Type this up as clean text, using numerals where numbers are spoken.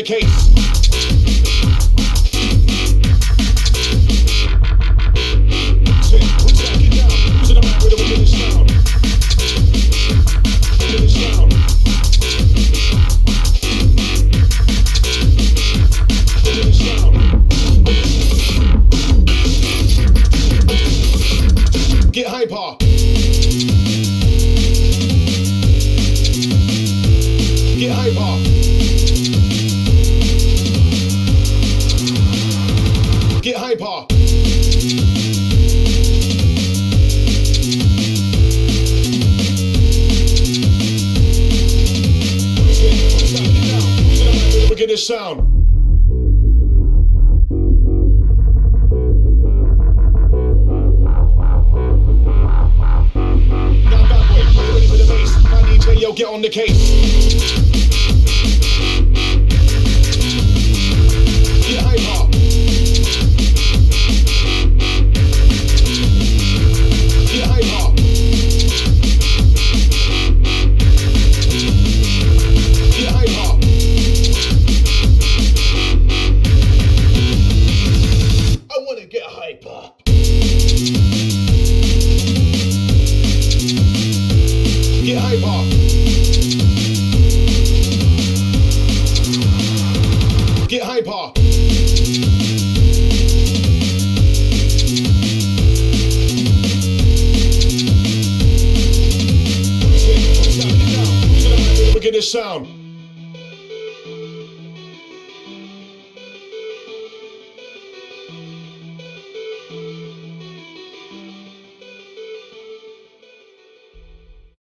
case. Get down. Who's in the mic with a wicked sound? Wicked sound. Wicked sound. Get hyper. Get hyper. Get hyper. Look at this sound. Now that way, ready for the bass. My DJ, yo, get on the case. Get hyper. Get hyper. Get hyper. I wanna get hyper. Get hyper. Get hyper. Look at this sound.